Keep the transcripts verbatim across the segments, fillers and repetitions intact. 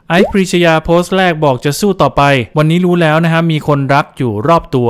ไอซ์ ปรีชยาโพสต์แรกบอกจะสู้ต่อไปวันนี้รู้แล้วนะฮะมีคนรักอยู่รอบตัว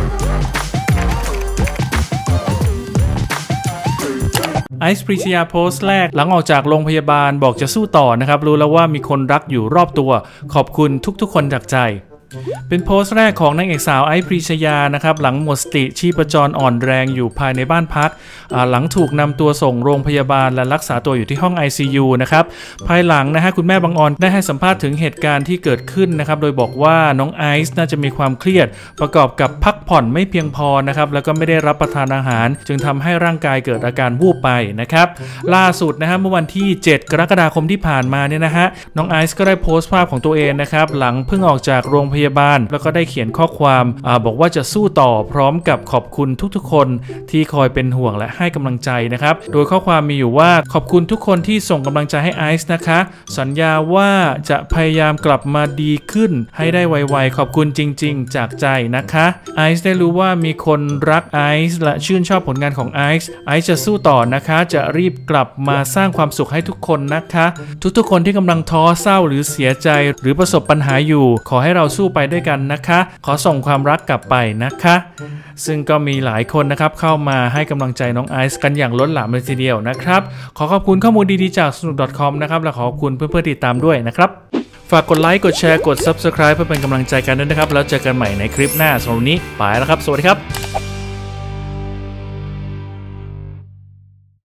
ไอซ์ ปรีชยาโพสต์แรกหลังออกจากโรงพยาบาลบอกจะสู้ต่อนะครับรู้แล้วว่ามีคนรักอยู่รอบตัวขอบคุณทุกๆคนจากใจเป็นโพสต์แรกของนางเอกสาวไอซ์ ปรีชยานะครับหลังหมดสติชีพจรอ่อนแรงอยู่ภายในบ้านพักหลังถูกนำตัวส่งโรงพยาบาลและรักษาตัวอยู่ที่ห้อง ไอ ซี ยู นะครับภายหลังนะฮะคุณแม่บังออนได้ให้สัมภาษณ์ถึงเหตุการณ์ที่เกิดขึ้นนะครับโดยบอกว่าน้องไอซ์น่าจะมีความเครียดประกอบกับพักผ่อนไม่เพียงพอนะครับแล้วก็ไม่ได้รับประทานอาหารจึงทำให้ร่างกายเกิดอาการวูบไปนะครับล่าสุดนะฮะเมื่อวันที่เจ็ดกรกฎาคมที่ผ่านมาเนี่ยนะฮะน้องไอซ์ก็ได้โพสต์ภาพของตัวเองนะครับหลังเพิ่งออกจากโรงพยาบาลแล้วก็ได้เขียนข้อความอบอกว่าจะสู้ต่อพร้อมกับขอบคุณทุกๆคนที่คอยเป็นห่วงและให้กำลังใจนะครับโดยข้อความมีอยู่ว่าขอบคุณทุกคนที่ส่งกำลังใจให้ไอซ์นะคะสัญญาว่าจะพยายามกลับมาดีขึ้นให้ได้ไวๆขอบคุณจริงๆจากใจนะคะไอซ์ได้รู้ว่ามีคนรักไอซ์และชื่นชอบผลงานของไอซ์ไอซ์จะสู้ต่อนะคะจะรีบกลับมาสร้างความสุขให้ทุกคนนะคะทุกๆคนที่กำลังท้อเศร้าหรือเสียใจหรือประสบปัญหาอยู่ขอให้เราสู้ไปด้วยกันนะคะขอส่งความรักกลับไปนะคะซึ่งก็มีหลายคนนะครับเข้ามาให้กำลังใจน้องไอซ์กันอย่างล้นหลามเลยทีเดียวนะครับขอขอบคุณข้อมูลดีๆจากสนุก .com นะครับและขอบคุณเพื่อนๆติดตามด้วยนะครับฝากกดไลค์กดแชร์กด ซับสไครบ์ เพื่อเป็นกำลังใจกันด้วยนะครับแล้วเจอกันใหม่ในคลิปหน้าสำหรับวันนี้ไปแล้วครับสวัสดีครับ